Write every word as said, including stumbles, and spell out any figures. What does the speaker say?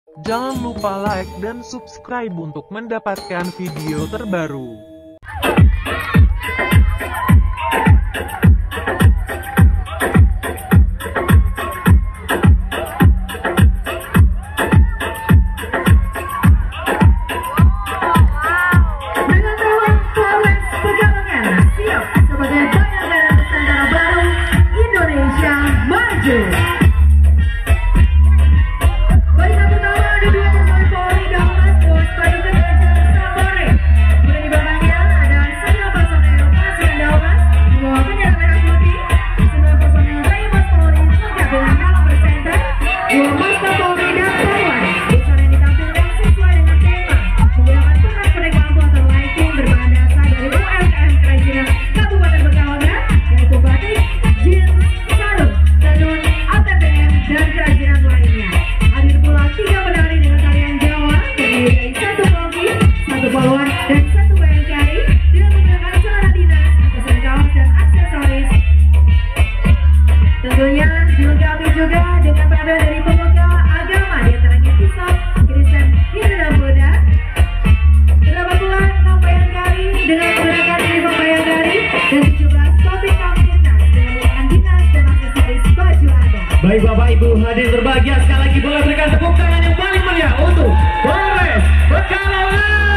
Jangan lupa like dan subscribe untuk mendapatkan video terbaru. Dengan nama Polres Pekalongan siap sebagai Bayangkara Nusantara Baru Indonesia Maju. Baik, satu nama ada dua personil Polri dan Mas Pasukan Jalan Sabore. Kemudian di bawahnya ada sembilan personil Pasukan Damas membawa bendera merah putih, sembilan personil Raimas Polri lengkap dengan nama presenter, dua Master Polri dan Polwan. Busana yang ditampilkan sesuai dengan tema menggunakan peran penegakan atau lighting berbahan dasar dari U M M Kerajinan Kabupaten Pekalongan, yaitu batik, jeans, sarung, tenun, A T B M, dan kerajinan lainnya. Hadir pula tiga penari dengan tarian Jawa terdiri dari satu koki, satu polwan, dan satu bayangkari dengan menggunakan celana dinas, atasan kaos, dan aksesoris. Tentunya dilengkapi juga dengan penampilan dari pemuka agama di antaranya Islam, Kristen, Hindu, dan Buddha. Terdapat pula enam bayangkari dengan menggunakan uniform bayangkari dan tujuh belas topik kamtipnas dengan menggunakan dinas dan aksesoris baju adat. Baik Bapak Ibu hadirin berbahagia, sekali lagi boleh berikan tepuk tangan yang paling meriah untuk Polres Pekalongan.